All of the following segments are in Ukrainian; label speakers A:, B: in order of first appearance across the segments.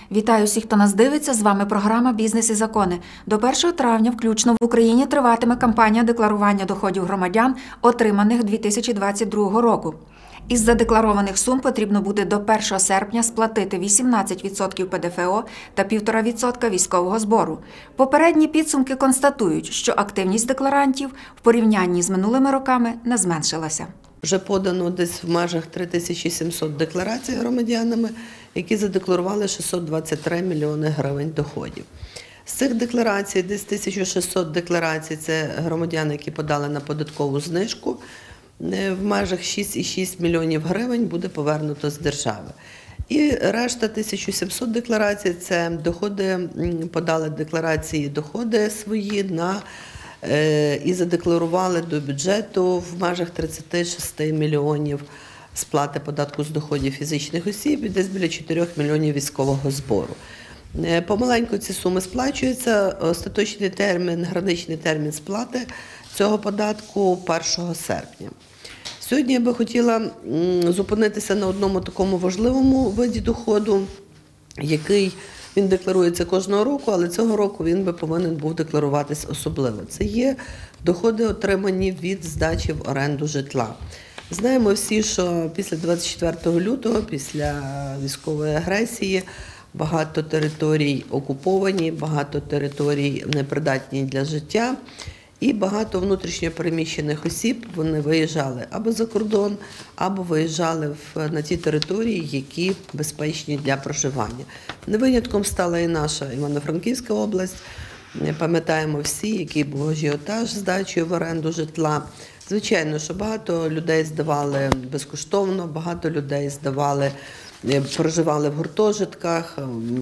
A: Вітаю всіх, хто нас дивиться. З вами програма «Бізнес і закони». До 1 травня включно в Україні триватиме кампанія декларування доходів громадян, отриманих 2022 року. Із задекларованих сум потрібно буде до 1 серпня сплатити 18% ПДФО та 1,5% військового збору. Попередні підсумки констатують, що активність декларантів в порівнянні з минулими роками не зменшилася.
B: Вже подано десь в межах 3700 декларацій громадянами, які задекларували 623 мільйони гривень доходів. З цих декларацій десь 1600 декларацій – це громадяни, які подали на податкову знижку. В межах 6,6 мільйонів гривень буде повернуто з держави. І решта 1700 декларацій – це доходи, подали декларації доходи свої і задекларували до бюджету в межах 36 мільйонів сплати податку з доходів фізичних осіб і десь біля 4 мільйонів військового збору. Помаленьку ці суми сплачуються. Остаточний термін, граничний термін сплати цього податку 1 серпня. Сьогодні я би хотіла зупинитися на одному такому важливому виді доходу, який він декларується кожного року, але цього року він би повинен був декларуватись особливо. Це є доходи, отримані від здачі в оренду житла. Знаємо всі, що після 24 лютого, після військової агресії, багато територій окуповані, багато територій непридатні для життя. І багато внутрішньо переміщених осіб, вони виїжджали або за кордон, або виїжджали на ті території, які безпечні для проживання. Не винятком стала і наша Івано-Франківська область. Пам'ятаємо всі, який був ажіотаж з здачею в оренду житла. Звичайно, що багато людей здавали безкоштовно, багато людей проживали в гуртожитках,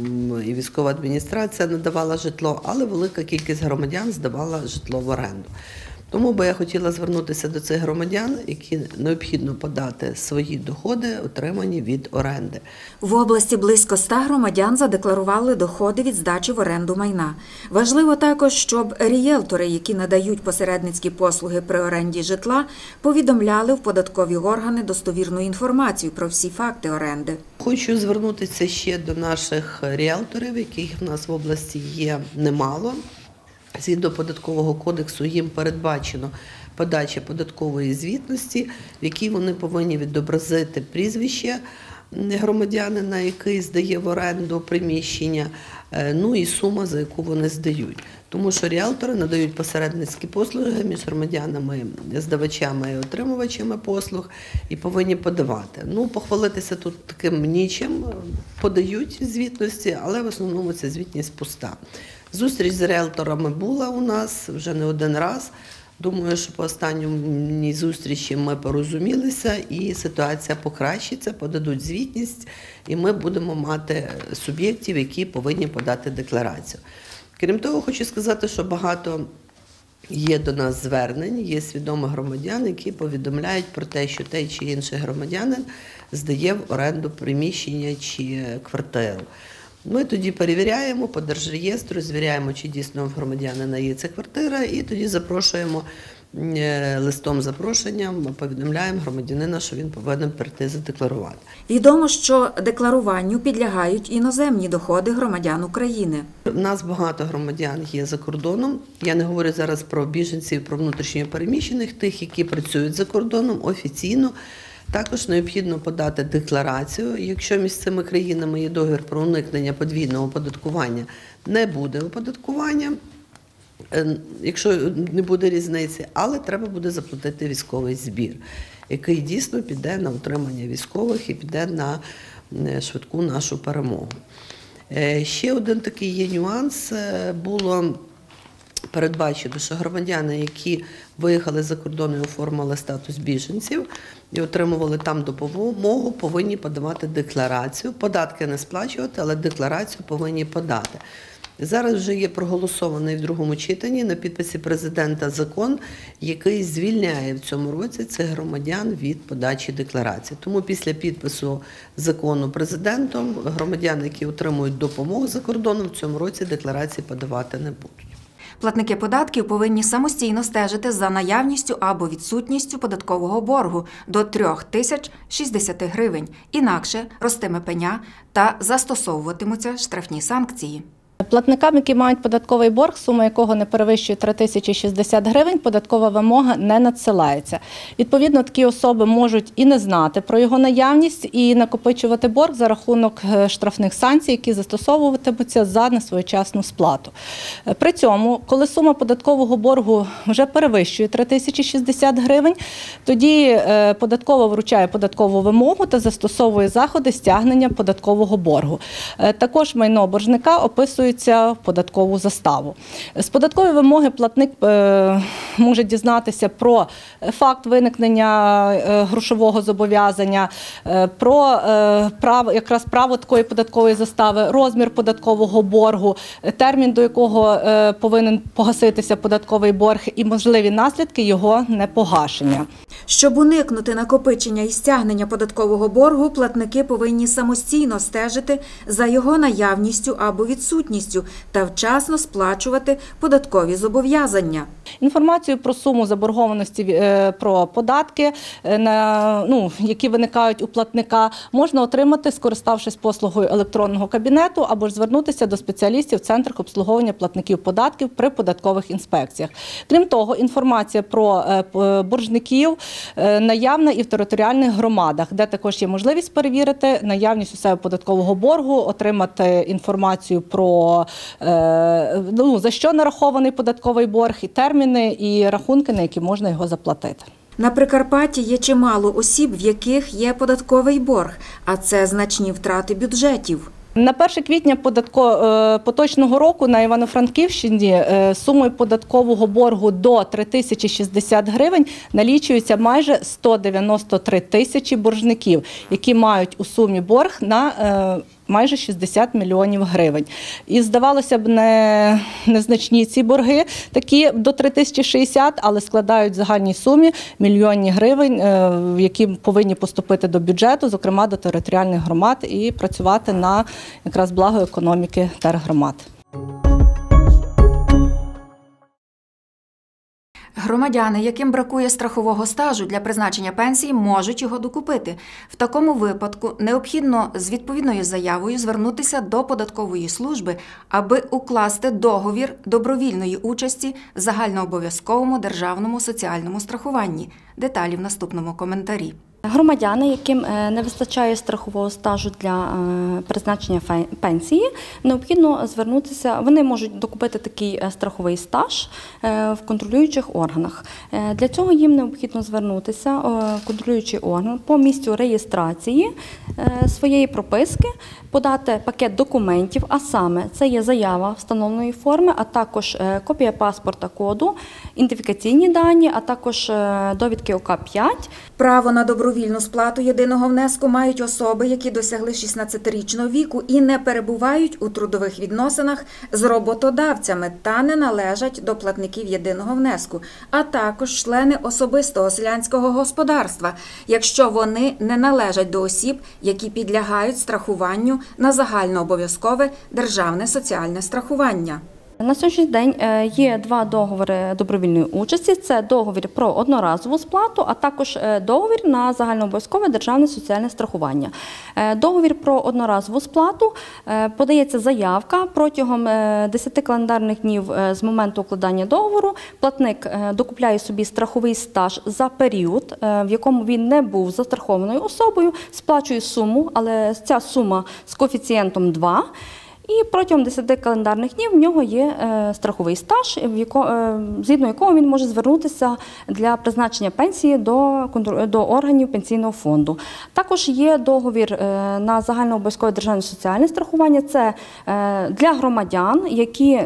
B: і військова адміністрація надавала житло, але велика кількість громадян здавала житло в оренду. Тому би я хотіла звернутися до цих громадян, які необхідно подати свої доходи, отримані від оренди.
A: В області близько 100 громадян задекларували доходи від здачі в оренду майна. Важливо також, щоб рієлтори, які надають посередницькі послуги при оренді житла, повідомляли в податкові органи достовірну інформацію про всі факти оренди.
B: Хочу звернутися ще до наших ріелторів, яких в нас в області є немало. Згідно Податкового кодексу їм передбачено подача податкової звітності, в якій вони повинні відобразити прізвище громадянина, який здає в оренду приміщення, ну і сума, за яку вони здають. Тому що ріелтори надають посередницькі послуги між громадянами, здавачами і отримувачами послуг і повинні подавати. Ну, похвалитися тут таким нічим, подають звітності, але в основному ця звітність пуста. Зустріч з ріелторами була у нас вже не один раз. Думаю, що по останній зустрічі ми порозумілися і ситуація покращиться, подадуть звітність і ми будемо мати суб'єктів, які повинні подати декларацію. Крім того, хочу сказати, що багато є до нас звернень, є свідомі громадяни, які повідомляють про те, що той чи інший громадянин здає в оренду приміщення чи квартиру. Ми тоді перевіряємо по держреєстру, звіряємо, чи дійсно в громадянина є ця квартира, і тоді запрошуємо листом запрошення, ми повідомляємо громадянина, що він повинен прийти задекларувати.
A: Відомо, що декларуванню підлягають іноземні доходи громадян України.
B: У нас багато громадян є за кордоном. Я не говорю зараз про біженців, про внутрішньо переміщених, тих, які працюють за кордоном офіційно. Також необхідно подати декларацію. Якщо між цими країнами є договір про уникнення подвійного оподаткування, не буде оподаткування, якщо не буде різниці, але треба буде заплатити військовий збір, який дійсно піде на утримання військових і піде на швидку нашу перемогу. Ще один такий є нюанс. Було передбачено, що громадяни, які виїхали за кордон і оформили статус біженців і отримували там допомогу, повинні подавати декларацію. Податки не сплачувати, але декларацію повинні подати. Зараз вже є проголосований в другому читанні на підписі президента закон, який звільняє в цьому році цих громадян від подачі декларації. Тому після підпису закону президентом громадяни, які отримують допомогу за кордоном, в цьому році декларації подавати не будуть.
A: Платники податків повинні самостійно стежити за наявністю або відсутністю податкового боргу до 3060 гривень. Інакше ростиме пеня та застосовуватимуться штрафні санкції.
C: Платникам, які мають податковий борг, сума якого не перевищує 3060 гривень, податкова вимога не надсилається. Відповідно, такі особи можуть і не знати про його наявність, і накопичувати борг за рахунок штрафних санкцій, які застосовуватимуться за несвоєчасну сплату. При цьому, коли сума податкового боргу вже перевищує 3060 гривень, тоді податкова вручає податкову вимогу та застосовує заходи стягнення податкового боргу. Також майно боржника описує в податкову заставу. З податкової вимоги платник може дізнатися про факт виникнення грошового зобов'язання, про право такої податкової застави, розмір податкового боргу, термін, до якого повинен погаситися податковий борг і можливі наслідки його непогашення.
A: Щоб уникнути накопичення і стягнення податкового боргу, платники повинні самостійно стежити за його наявністю або відсутністю та вчасно сплачувати податкові зобов'язання.
C: Інформацію про суму заборгованості про податки, які виникають у платника, можна отримати, скориставшись послугою електронного кабінету або ж звернутися до спеціалістів в центрах обслуговування платників податків при податкових інспекціях. Крім того, інформація про боржників наявна і в територіальних громадах, де також є можливість перевірити наявність у себе податкового боргу, отримати інформацію про за що нарахований податковий борг, і терміни, і рахунки, на які можна його заплатити.
A: На Прикарпатті є чимало осіб, в яких є податковий борг, а це значні втрати бюджетів.
C: На 1 квітня поточного року на Івано-Франківщині сумою податкового боргу до 3060 гривень налічується майже 193 тисячі боржників, які мають у сумі борг на майже 60 мільйонів гривень. І, здавалося б, незначні ці борги, такі до 3060, але складають в загальній сумі мільйонні гривень, які повинні поступити до бюджету, зокрема до територіальних громад, і працювати на якраз благо економіки тергромад.
A: Громадяни, яким бракує страхового стажу для призначення пенсії, можуть його докупити. В такому випадку необхідно з відповідною заявою звернутися до податкової служби, аби укласти договір добровільної участі в загальнообов'язковому державному соціальному страхуванні. Деталі в наступному коментарі.
D: Громадяни, яким не вистачає страхового стажу для призначення пенсії, необхідно звернутися, вони можуть докупити такий страховий стаж в контролюючих органах. Для цього їм необхідно звернутися в контролюючий орган по місцю реєстрації своєї прописки, подати пакет документів, а саме це є заява встановленої форми, а також копія паспорта коду, ідентифікаційні дані, а також довідки ОК-5.
A: Право на добровільну сплату єдиного внеску мають особи, які досягли 16-річного віку і не перебувають у трудових відносинах з роботодавцями та не належать до платників єдиного внеску, а також члени особистого селянського господарства, якщо вони не належать до осіб, які підлягають страхуванню на загальнообов'язкове державне соціальне страхування.
D: На сьогоднішній день є два договори добровільної участі. Це договір про одноразову сплату, а також договір на загальнообов'язкове державне соціальне страхування. Договір про одноразову сплату подається заявка протягом 10 календарних днів з моменту укладання договору. Платник докупляє собі страховий стаж за період, в якому він не був застрахованою особою, сплачує суму, але ця сума з коефіцієнтом 2. І протягом 10 календарних днів в нього є страховий стаж, згідно якого він може звернутися для призначення пенсії до органів пенсійного фонду. Також є договір на загальнообов'язкове державне соціальне страхування. Це для громадян, які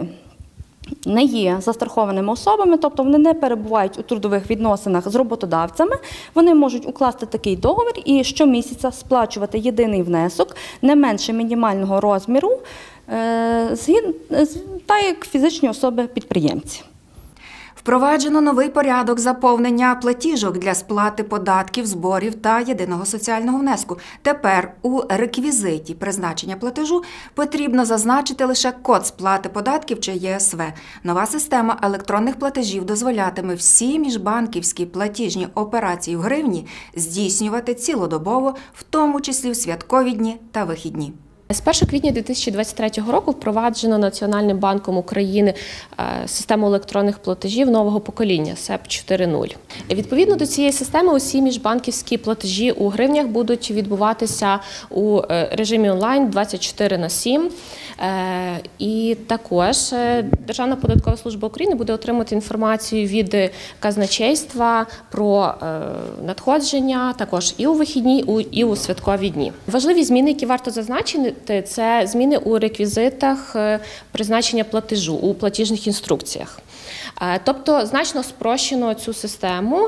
D: не є застрахованими особами, тобто вони не перебувають у трудових відносинах з роботодавцями, вони можуть укласти такий договір і щомісяця сплачувати єдиний внесок не менше мінімального розміру, так як фізичні особи-підприємці.
A: Впроваджено новий порядок заповнення платіжок для сплати податків, зборів та єдиного соціального внеску. Тепер у реквізиті призначення платежу потрібно зазначити лише код сплати податків чи ЄСВ. Нова система електронних платежів дозволятиме всі міжбанківські платіжні операції в гривні здійснювати цілодобово, в тому числі в святкові дні та вихідні.
E: З 1 квітня 2023 року впроваджено Національним банком України систему електронних платежів нового покоління СЕП 4.0. Відповідно до цієї системи усі міжбанківські платежі у гривнях будуть відбуватися у режимі онлайн 24/7. І також Державна податкова служба України буде отримати інформацію від казначейства про надходження також і у вихідні, і у святкові дні. Важливі зміни, які варто зазначити, це зміни у реквізитах призначення платежу, у платіжних інструкціях. Тобто значно спрощено цю систему.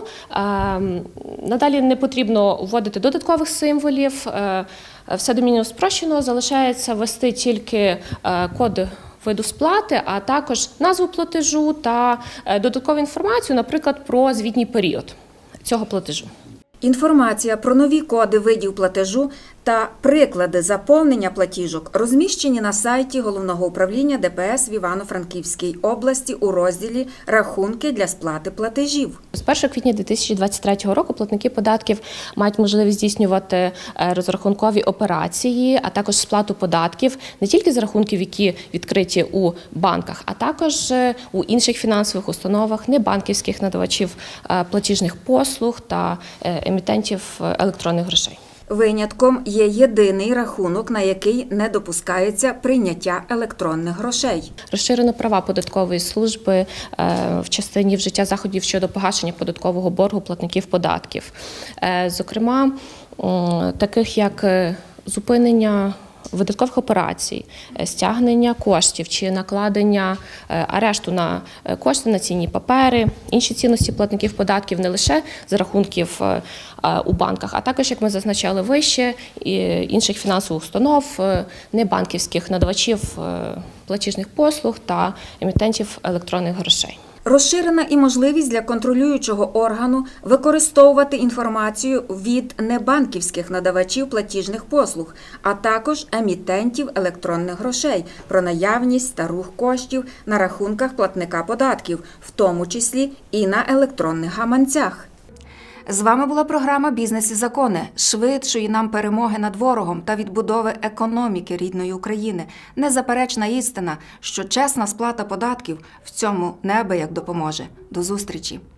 E: Надалі не потрібно вводити додаткових символів. Все домінно спрощено, залишається ввести тільки код виду сплати, а також назву платежу та додаткову інформацію, наприклад, про звітній період цього платежу.
A: Інформація про нові коди видів платежу та приклади заповнення платіжок розміщені на сайті Головного управління ДПС в Івано-Франківській області у розділі «Рахунки для сплати платежів».
E: З 1 квітня 2023 року платники податків мають можливість здійснювати розрахункові операції, а також сплату податків не тільки з рахунків, які відкриті у банках, а також у інших фінансових установах, небанківських надавачів платіжних послуг та емітентів електронних грошей.
A: Винятком є єдиний рахунок, на який не допускається прийняття електронних грошей.
E: Розширено права податкової служби в частині вжиття заходів щодо погашення податкового боргу платників податків. Зокрема, таких як зупинення видаткових операцій, стягнення коштів чи накладення арешту на кошти, на цінні папери, інші цінності платників податків не лише з рахунків у банках, а також, як ми зазначали вище, інших фінансових установ, небанківських надавачів платіжних послуг та емітентів електронних грошей.
A: Розширена і можливість для контролюючого органу використовувати інформацію від небанківських надавачів платіжних послуг, а також емітентів електронних грошей про наявність та рух коштів на рахунках платника податків, в тому числі і на електронних гаманцях. З вами була програма «Бізнес і закони» швидшої нам перемоги над ворогом та відбудови економіки рідної України. Незаперечна істина, що чесна сплата податків в цьому неабияк допоможе. До зустрічі!